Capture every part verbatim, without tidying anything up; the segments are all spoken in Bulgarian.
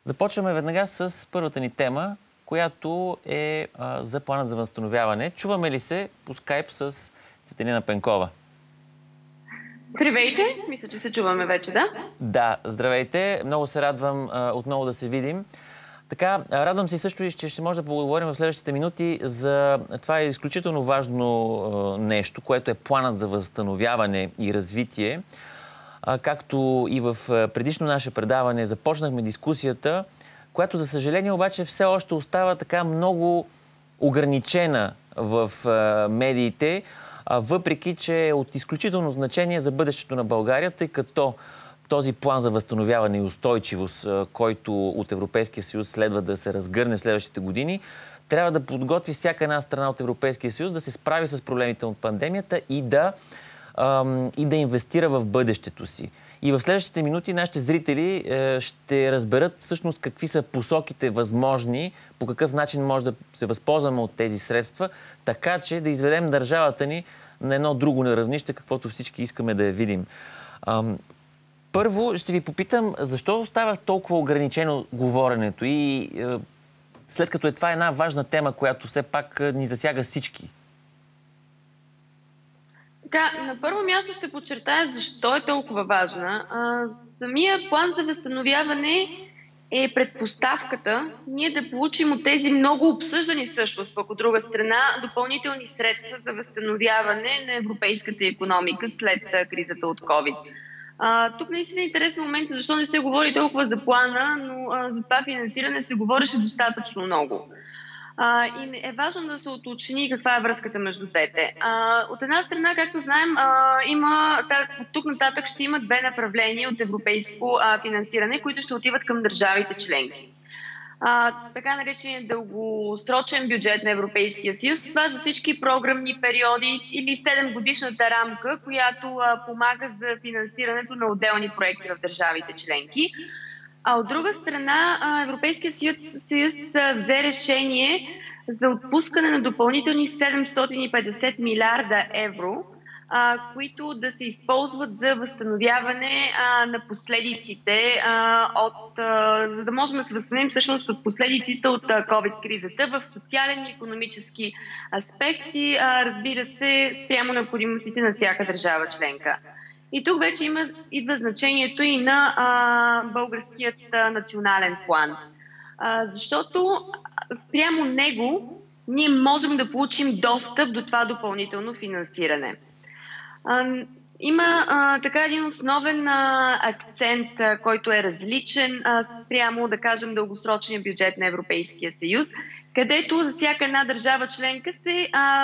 Започваме веднага с първата ни тема, която е а, за планът за възстановяване. Чуваме ли се по скайп с Цветелина Пенкова? Здравейте! Мисля, че се чуваме вече, да? Да, здравейте. Много се радвам а, отново да се видим. Така, радвам се също, че ще може да поговорим в следващите минути за това изключително важно а, нещо, което е планът за възстановяване и развитие. А, както и в предишно наше предаване започнахме дискусията, която за съжаление обаче все още остава така много ограничена в а, медиите, а, въпреки че е от изключително значение за бъдещето на България, тъй като този план за възстановяване и устойчивост, а, който от Европейския съюз следва да се разгърне в следващите години, трябва да подготви всяка една страна от Европейския съюз да се справи с проблемите от пандемията и да, а, и да инвестира в бъдещето си. И в следващите минути нашите зрители е, ще разберат всъщност какви са посоките възможни, по какъв начин може да се възползваме от тези средства, така че да изведем държавата ни на едно друго равнище, каквото всички искаме да я видим. Ам, първо ще ви попитам, защо остава толкова ограничено говоренето и е, след като е това една важна тема, която все пак ни засяга всички? Така, на първо място ще подчертая защо е толкова важна. А, самия план за възстановяване е предпоставката ние да получим от тези много обсъждани всъщност, пък от друга страна, допълнителни средства за възстановяване на европейската икономика след кризата от COVID. А, тук наистина е интересен момент, защо не се говори толкова за плана, но а, за това финансиране се говореше достатъчно много. А, и е важно да се уточни каква е връзката между двете. А, от една страна, както знаем, а, има, от тук нататък ще има две направления от европейско а, финансиране, които ще отиват към държавите членки. А, така наречен дългосрочен бюджет на Европейския съюз. Това за всички програмни периоди или седемгодишната рамка, която а, помага за финансирането на отделни проекти в държавите членки. А от друга страна, Европейския съюз, съюз взе решение за отпускане на допълнителни седемстотин и петдесет милиарда евро, а, които да се използват за възстановяване а, на последиците, а, от, а, за да можем да се възстановим всъщност от последиците от COVID-кризата в социален и икономически аспекти, а, разбира се, спрямо необходимостите на всяка държава членка. И тук вече има, идва значението и на а, българският а, национален план. А, защото спрямо него ние можем да получим достъп до това допълнително финансиране. А, има а, така един основен а, акцент, а, който е различен а, спрямо, да кажем, дългосрочния бюджет на Европейския съюз, където за всяка една държава членка се, а,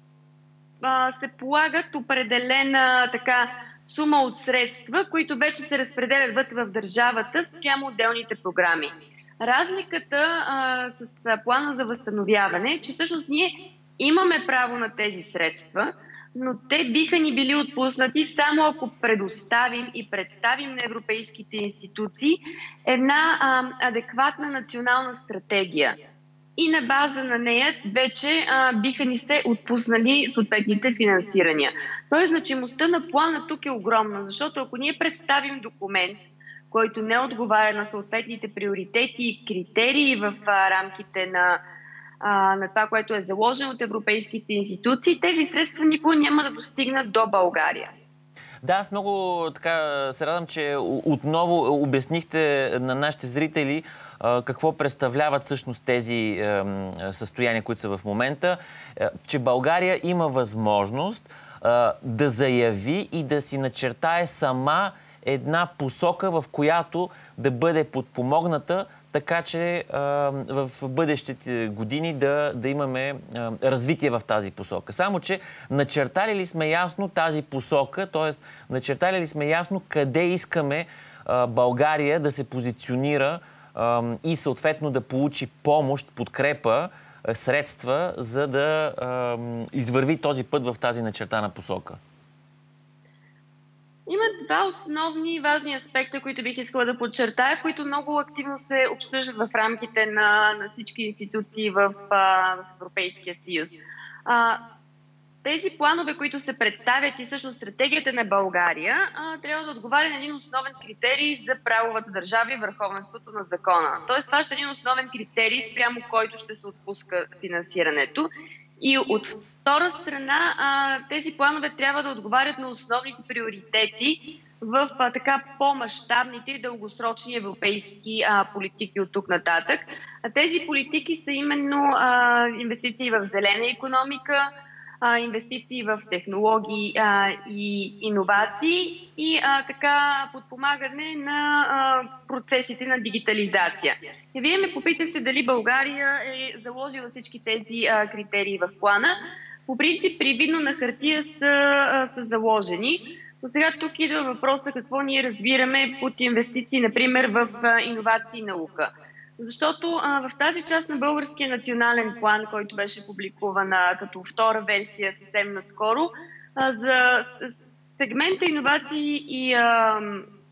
а, се полагат определена така сума от средства, които вече се разпределят вътре в държавата спрямо отделните програми. Разликата а, с а, плана за възстановяване е, че всъщност ние имаме право на тези средства, но те биха ни били отпуснати само ако предоставим и представим на европейските институции една а, адекватна национална стратегия. И на база на нея вече а, биха ни се отпуснали съответните финансирания. Тоест, значимостта на плана тук е огромна, защото ако ние представим документ, който не отговаря на съответните приоритети и критерии в а, рамките на, а, на това, което е заложено от европейските институции, тези средства никога няма да достигнат до България. Да, аз много така се радвам, че отново обяснихте на нашите зрители какво представляват всъщност тези състояния, които са в момента, че България има възможност да заяви и да си начертае сама една посока, в която да бъде подпомогната, така че а, в бъдещите години да, да имаме а, развитие в тази посока. Само че начертали ли сме ясно тази посока, т.е. начертали ли сме ясно къде искаме а, България да се позиционира а, и съответно да получи помощ, подкрепа, а, средства, за да а, извърви този път в тази начертана посока? Има два основни важни аспекта, които бих искала да подчертая, които много активно се обсъждат в рамките на, на всички институции в, а, в Европейския съюз. А, тези планове, които се представят и всъщност стратегията на България, а, трябва да отговаря на един основен критерий за правовата държава и върховенството на закона. Тоест, това ще е един основен критерий, спрямо който ще се отпуска финансирането. И от втора страна, а, тези планове трябва да отговарят на основните приоритети в а, така по-мащабните и дългосрочни европейски а, политики от тук нататък. А тези политики са именно а, инвестиции в зелена икономика, а, инвестиции в технологии а, и иновации и а, така подпомагане на а, процесите на дигитализация. И вие ме попитахте дали България е заложила всички тези а, критерии в плана. По принцип, привидно на хартия са, а, са заложени. Но сега тук идва въпроса какво ние разбираме под инвестиции, например, в а, иновации и наука. Защото а, в тази част на Българския национален план, който беше публикуван а, като втора версия съвсем наскоро, а, за сегмента иновации и, а,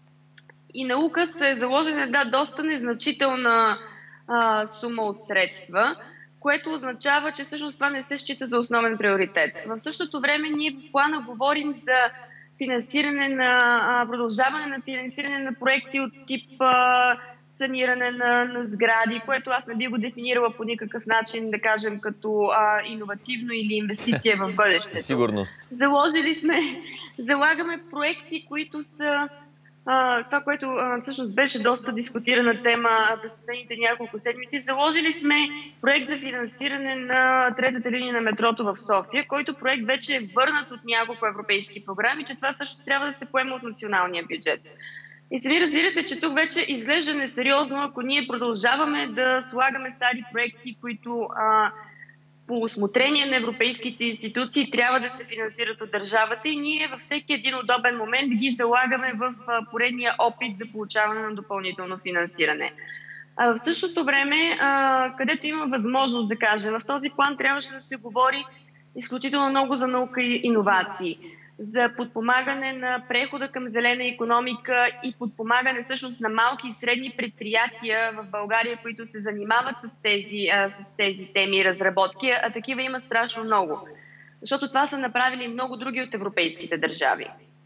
и наука се е заложена да, доста незначителна а, сума от средства, което означава, че всъщност това не се счита за основен приоритет. В същото време ние в плана говорим за финансиране на, а, продължаване на финансиране на проекти от тип а, саниране на, на сгради, което аз не би го дефинирала по никакъв начин, да кажем, като а, иновативно или инвестиция в бъдещето. Сигурност. Заложили сме, залагаме проекти, които са а, това, което а, всъщност беше доста дискутирана тема през последните няколко седмици. Заложили сме проект за финансиране на третата линия на метрото в София, който проект вече е върнат от няколко европейски програми, че това също трябва да се поема от националния бюджет. И сами разбирате, че тук вече изглежда несериозно, ако ние продължаваме да слагаме стари проекти, които а, по усмотрение на европейските институции трябва да се финансират от държавата и ние във всеки един удобен момент ги залагаме в а, поредния опит за получаване на допълнително финансиране. А в същото време, а, където има възможност да кажем, в този план трябваше да се говори изключително много за наука и иновации, за подпомагане на прехода към зелена икономика и подпомагане всъщност на малки и средни предприятия в България, които се занимават с тези, а, с тези теми и разработки, а такива има страшно много. Защото това са направили много други от европейските държави.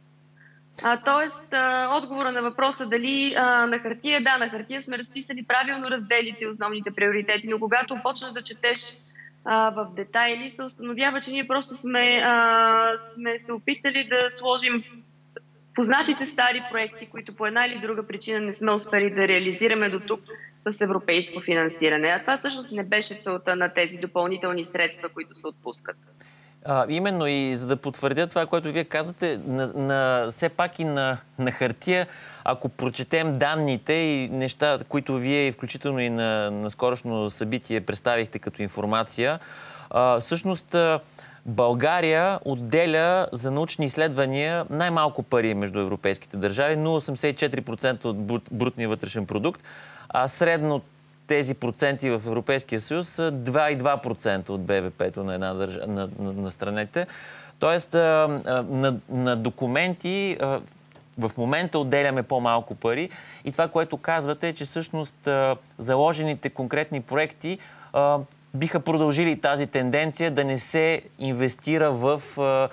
А, тоест, а, отговора на въпроса дали а, на хартия, да, на хартия сме разписали правилно разделите и основните приоритети, но когато почнеш да четеш в детайли, се установява, че ние просто сме, а, сме се опитали да сложим познатите стари проекти, които по една или друга причина не сме успели да реализираме до тук с европейско финансиране. А това всъщност не беше целта на тези допълнителни средства, които се отпускат. А, именно и за да потвърдя това, което вие казвате, на, на, все пак и на, на хартия, ако прочетем данните и неща, които вие, включително и на, на скорошно събитие, представихте като информация, а, всъщност България отделя за научни изследвания най-малко пари между европейските държави, нула цяло осемдесет и четири процента от брутния вътрешен продукт, а средно тези проценти в Европейския съюз са два цяло и две процента от БВП-то на една държа... на, на, на страните. Тоест, на, на документи в момента отделяме по-малко пари и това, което казвате, е, че всъщност заложените конкретни проекти биха продължили тази тенденция да не се инвестира в,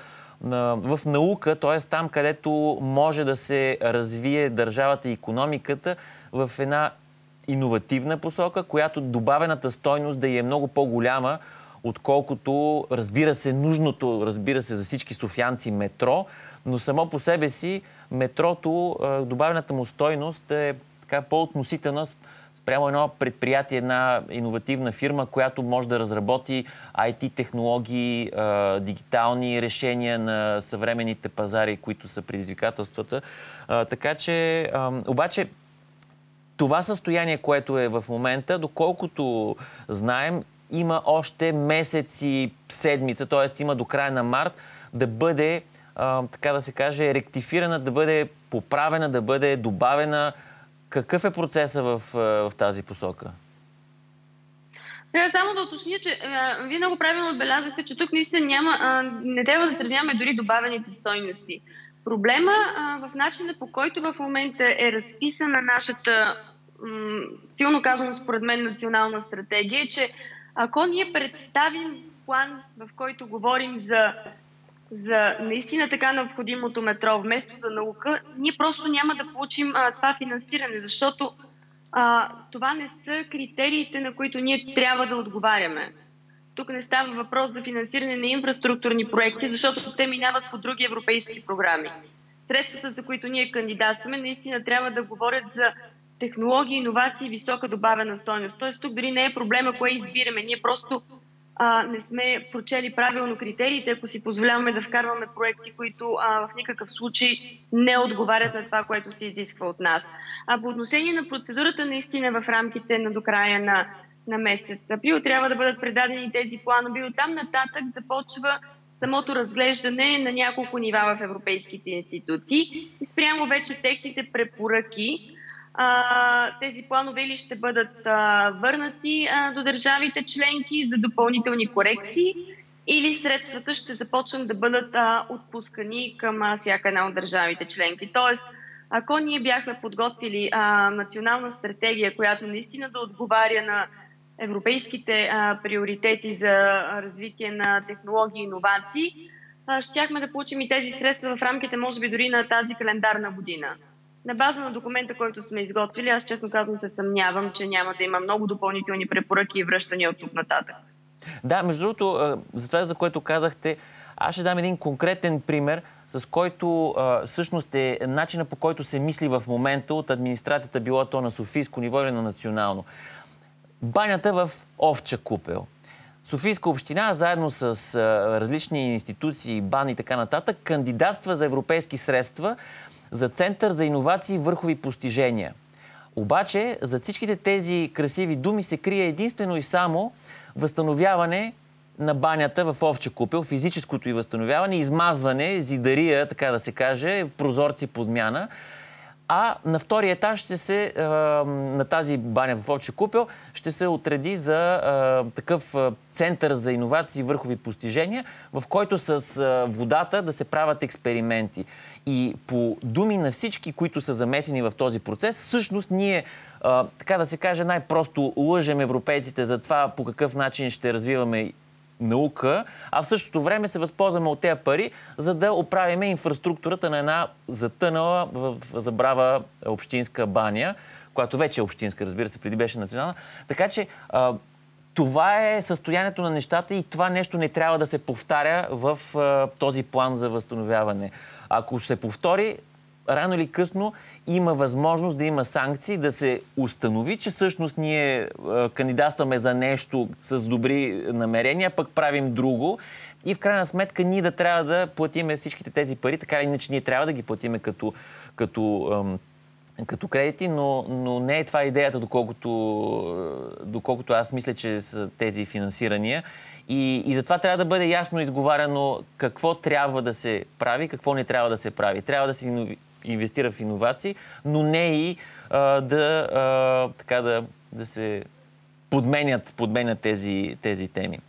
в наука, т.е. там, където може да се развие държавата и икономиката в една иновативна посока, която добавената стойност да е много по-голяма, отколкото, разбира се, нужното, разбира се, за всички софиянци метро, но само по себе си метрото, добавената му стойност е така по-относителна спрямо едно предприятие, една иновативна фирма, която може да разработи ай ти технологии, дигитални решения на съвременните пазари, които са предизвикателствата. Така че, обаче, това състояние, което е в момента, доколкото знаем, има още месеци, седмица, т.е. има до края на март, да бъде, а, така да се каже, ректифирана, да бъде поправена, да бъде добавена. Какъв е процесът в, в тази посока? Трябва само да уточня, че а, вие много правилно отбелязахте, че тук наистина няма, а, не трябва да сравняваме дори добавените стойности. Проблема а, в начина, по който в момента е разписана нашата, м, силно казано според мен, национална стратегия, е, че ако ние представим план, в който говорим за за наистина така необходимото метро вместо за наука, ние просто няма да получим а, това финансиране, защото а, това не са критериите, на които ние трябва да отговаряме. Тук не става въпрос за финансиране на инфраструктурни проекти, защото те минават по други европейски програми. Средствата, за които ние кандидатстваме, наистина трябва да говорят за технологии, иновации и висока добавена стойност. Тоест тук дори не е проблема кое избираме. Ние просто а, не сме прочели правилно критериите, ако си позволяваме да вкарваме проекти, които а, в никакъв случай не отговарят на това, което се изисква от нас. А по отношение на процедурата, наистина в рамките на до края на, на месец април трябва да бъдат предадени тези планове. Оттам нататък започва самото разглеждане на няколко нива в европейските институции и спрямо вече техните препоръки. А, тези планове ли ще бъдат а, върнати а, до държавите членки за допълнителни корекции или средствата ще започнат да бъдат а, отпускани към а, всяка една от държавите членки. Тоест, ако ние бяхме подготвили а, национална стратегия, която наистина да отговаря на европейските а, приоритети за развитие на технологии и иновации, а, щяхме да получим и тези средства в рамките, може би, дори на тази календарна година. На база на документа, който сме изготвили, аз честно казвам се съмнявам, че няма да има много допълнителни препоръки и връщания от тук нататък. Да, между другото, за това, за което казахте, аз ще дам един конкретен пример, с който всъщност е начина, по който се мисли в момента от администрацията, било то на софийско ниво или на национално. Банята в Овча купел. Софийска община, заедно с а, различни институции, бани и така нататък, кандидатства за европейски средства за Център за иновации и върхови постижения. Обаче, за всичките тези красиви думи се крие единствено и само възстановяване на банята в Овча купел, физическото и възстановяване, измазване, зидария, така да се каже, прозорци, подмяна. А на втория етаж ще се, на тази баня в Овча купел ще се отреди за такъв център за иновации и върхови постижения, в който с водата да се правят експерименти. И по думи на всички, които са замесени в този процес, всъщност ние, така да се каже, най-просто лъжем европейците за това по какъв начин ще развиваме наука, а в същото време се възползваме от тези пари, за да оправиме инфраструктурата на една затънала в забрава общинска баня, която вече е общинска, разбира се, преди беше национална. Така че а, това е състоянието на нещата и това нещо не трябва да се повтаря в а, този план за възстановяване. Ако ще се повтори, рано или късно има възможност да има санкции, да се установи, че всъщност ние а, кандидатстваме за нещо с добри намерения, пък правим друго. И в крайна сметка ние да трябва да платиме всичките тези пари, така или иначе ние трябва да ги платиме като, като, ам, като кредити, но, но не е това идеята, доколкото, доколкото аз мисля, че са тези финансирания. И, и затова трябва да бъде ясно изговаряно какво трябва да се прави, какво не трябва да се прави. Трябва да се инвестира в иновации, но не и а, да, а, така да, да се подменят, подменят тези, тези теми.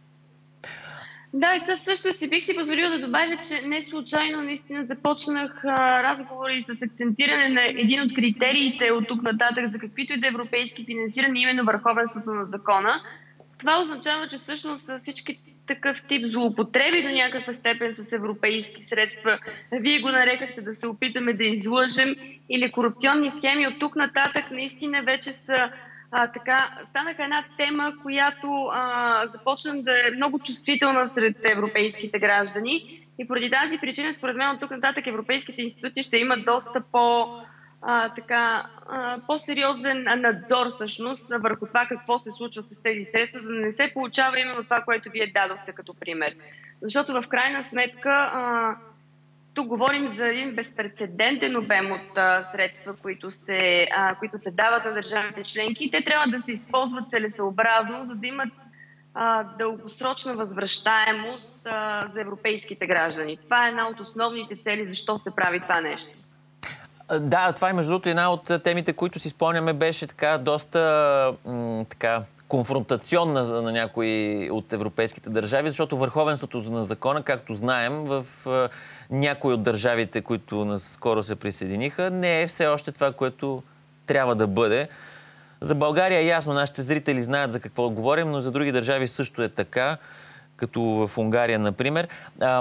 Да, и също, също си бих си позволила да добавя, че не случайно наистина започнах а, разговори с акцентиране на един от критериите от тук нататък за каквито и да европейски финансиране, именно върховенството на закона. Това означава, че всъщност всички такъв тип злоупотреби до някаква степен с европейски средства, вие го нарекахте да се опитаме да излъжем, или корупционни схеми от тук нататък наистина вече са а, така, станаха една тема, която а, започна да е много чувствителна сред европейските граждани и поради тази причина, според мен, от тук нататък европейските институции ще имат доста по- А, така, а, по-сериозен надзор всъщност върху това какво се случва с тези средства, за да не се получава именно това, което вие дадохте като пример. Защото в крайна сметка а, тук говорим за един безпрецедентен обем от а, средства, които се, а, които се дават на държавите членки и те трябва да се използват целесъобразно, за да имат а, дългосрочна възвръщаемост а, за европейските граждани. Това е една от основните цели, защо се прави това нещо. Да, това е между другото една от темите, които си спомняме, беше така доста м, така, конфронтационна на някои от европейските държави, защото върховенството на закона, както знаем, в е, някои от държавите, които наскоро се присъединиха, не е все още това, което трябва да бъде. За България е ясно, нашите зрители знаят за какво говорим, но за други държави също е така, като в Унгария, например. А,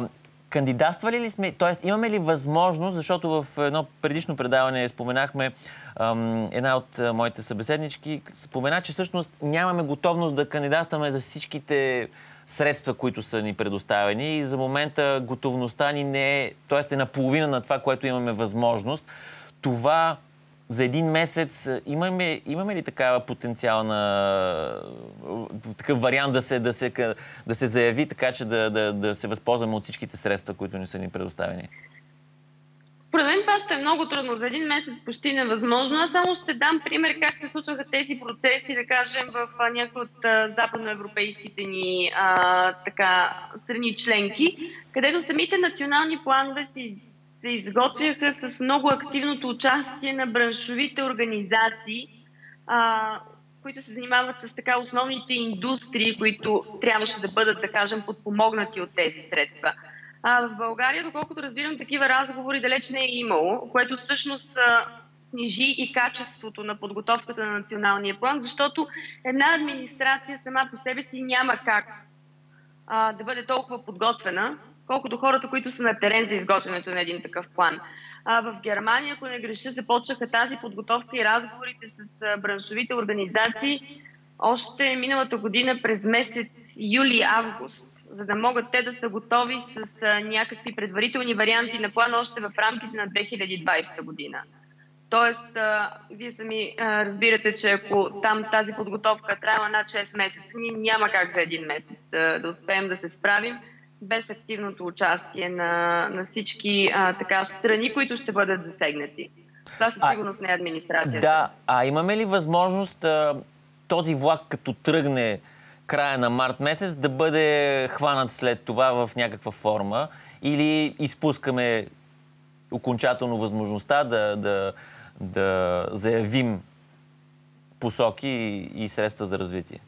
кандидатствали ли сме, т.е. имаме ли възможност, защото в едно предишно предаване споменахме, ам, една от а, моите събеседнички спомена, че всъщност нямаме готовност да кандидатстваме за всичките средства, които са ни предоставени и за момента готовността ни не е, т.е. е наполовина на това, което имаме възможност. Това за един месец имаме, имаме ли такава потенциална, такъв вариант да се, да се, да се заяви, така че да, да, да се възползваме от всичките средства, които ни са ни предоставени? Според мен това ще е много трудно. За един месец почти невъзможно. Аз само ще дам пример как се случваха тези процеси, да кажем, в някои от а, западноевропейските ни а, така, страни членки, където самите национални планове се, из, се изготвяха с много активното участие на браншовите организации, а, които се занимават с така основните индустрии, които трябваше да бъдат, да кажем, подпомогнати от тези средства. А в България, доколкото разбирам, такива разговори далеч не е имало, което всъщност а, снижи и качеството на подготовката на националния план, защото една администрация сама по себе си няма как а, да бъде толкова подготвена, колкото хората, които са на терен за изготвянето на един такъв план. А в Германия, ако не греша, започнаха тази подготовка и разговорите с а, браншовите организации още миналата година през месец юли-август, за да могат те да са готови с а, някакви предварителни варианти на плана още в рамките на две хиляди и двадесета година. Тоест, а, вие сами а, разбирате, че ако там тази подготовка трябва над шест месеца, ние няма как за един месец да, да успеем да се справим без активното участие на, на всички а, така, страни, които ще бъдат засегнати. Това със сигурност не е администрацията. Да, а имаме ли възможност а, този влак, като тръгне края на март месец, да бъде хванат след това в някаква форма, или изпускаме окончателно възможността да, да, да заявим посоки и, и средства за развитие?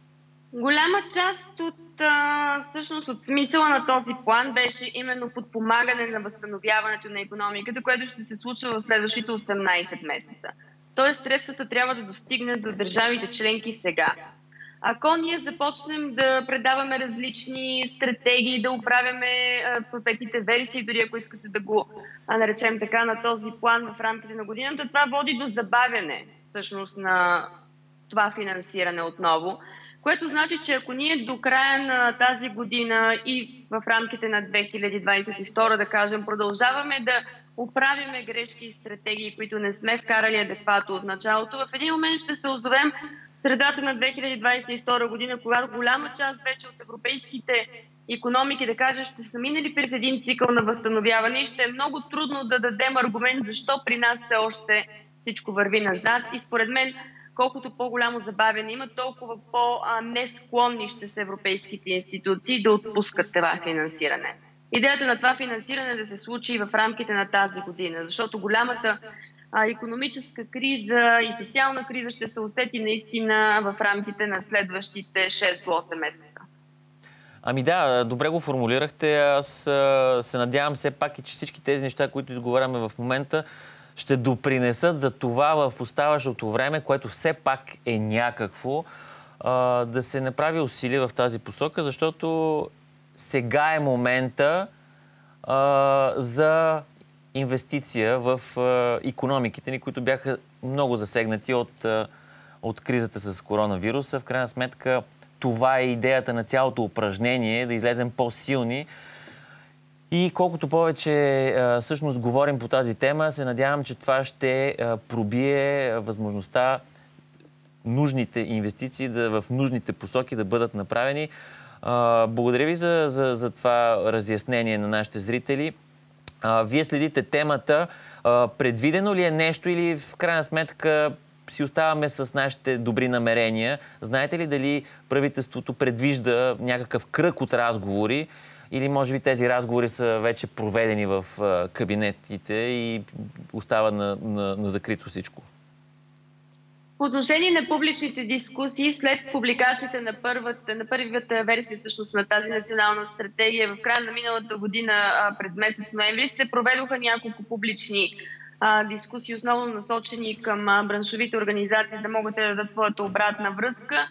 Голяма част от, а, всъщност, от смисъла на този план беше именно подпомагане на възстановяването на икономиката, което ще се случва в следващите осемнадесет месеца. Тоест, средствата трябва да достигнат до държавите членки сега. Ако ние започнем да предаваме различни стратегии, да управяме съответните версии, дори ако искате да го наречем така, на този план в рамките на годината, това води до забавяне всъщност на това финансиране отново, което значи, че ако ние до края на тази година и в рамките на две хиляди двадесет и втора, да кажем, продължаваме да оправиме грешки и стратегии, които не сме вкарали адекватно от началото, в един момент ще се озовем в средата на две хиляди двадесет и втора година, когато голяма част вече от европейските икономики, да кажа, ще са минали през един цикъл на възстановяване и ще е много трудно да дадем аргумент защо при нас все още всичко върви назад. И според мен, колкото по-голямо забавяне има, толкова по-несклонни ще са европейските институции да отпускат това финансиране. Идеята на това финансиране да се случи в рамките на тази година, защото голямата а, икономическа криза и социална криза ще се усети наистина в рамките на следващите шест до осем месеца. Ами да, добре го формулирахте. Аз а, се надявам все пак и че всички тези неща, които изговаряме в момента, ще допринесат за това в оставащото време, което все пак е някакво, а, да се направи усилие в тази посока, защото сега е момента а, за инвестиция в а, икономиките ни, които бяха много засегнати от, а, от кризата с коронавируса. В крайна сметка, това е идеята на цялото упражнение, да излезем по-силни. И колкото повече а, всъщност говорим по тази тема, се надявам, че това ще а, пробие възможността нужните инвестиции да, в нужните посоки да бъдат направени. А, благодаря ви за, за, за това разяснение на нашите зрители. А, вие следите темата. А, предвидено ли е нещо или в крайна сметка си оставаме с нашите добри намерения? Знаете ли дали правителството предвижда някакъв кръг от разговори или може би тези разговори са вече проведени в а, кабинетите и остава на, на, на закрито всичко? По отношение на публичните дискусии, след публикацията на първата, на първата версия всъщност на тази национална стратегия в края на миналата година, през месец ноември, се проведоха няколко публични а, дискусии, основно насочени към а, браншовите организации, да могат да дадат своята обратна връзка.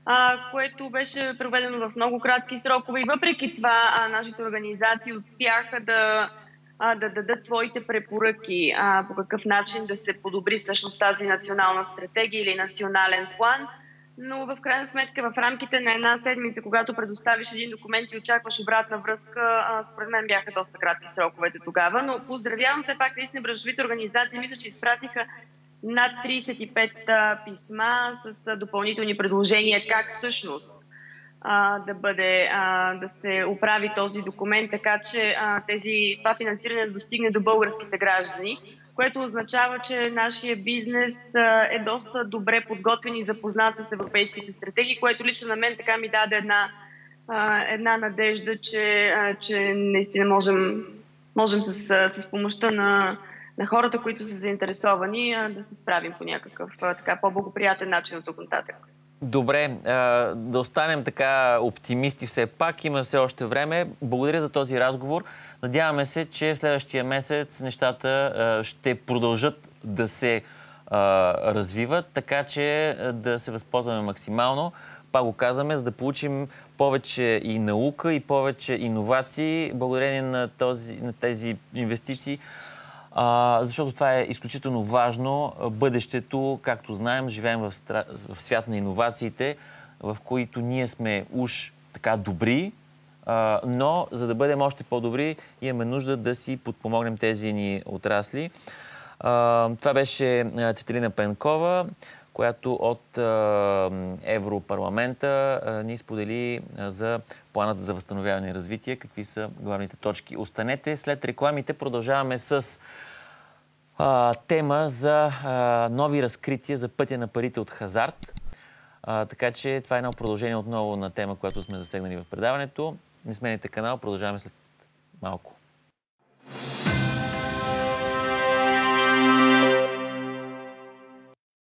а, което беше проведено в много кратки срокове. И въпреки това а, нашите организации успяха да, а, да дадат своите препоръки а, по какъв начин да се подобри всъщност тази национална стратегия или национален план. Но в крайна сметка в рамките на една седмица, когато предоставиш един документ и очакваш обратна връзка, а, според мен бяха доста кратки сроковете тогава. Но поздравявам все пак наистина браншовите организации. Мисля, че изпратиха над тридесет и пет а, писма с а, допълнителни предложения как всъщност а, да бъде, а, да се оправи този документ, така че а, тези, това финансиране да достигне до българските граждани, което означава, че нашия бизнес а, е доста добре подготвен и запознат с европейските стратегии, което лично на мен така ми даде една, а, една надежда, че, а, че наистина можем, можем с, с помощта на на хората, които са заинтересовани, да се справим по някакъв така по-благоприятен начин от тук нататък. Добре, да останем така оптимисти все пак. Има все още време. Благодаря за този разговор. Надяваме се, че в следващия месец нещата ще продължат да се развиват, така че да се възползваме максимално. Пак го казваме, за да получим повече и наука, и повече иновации, благодарение на, този, на тези инвестиции. А, защото това е изключително важно. Бъдещето, както знаем, живеем в, стра... в свят на иновациите, в които ние сме уж така добри, а, но за да бъдем още по-добри, имаме нужда да си подпомогнем тези ни отрасли. А, това беше Цветелина Пенкова, която от а, Европарламента а, ни сподели а, за планът за възстановяване и развитие. Какви са главните точки? Останете. След рекламите продължаваме с а, тема за а, нови разкрития за пътя на парите от хазарт. А, така че това е едно продължение отново на тема, която сме засегнали в предаването. Не смените канал, продължаваме след малко.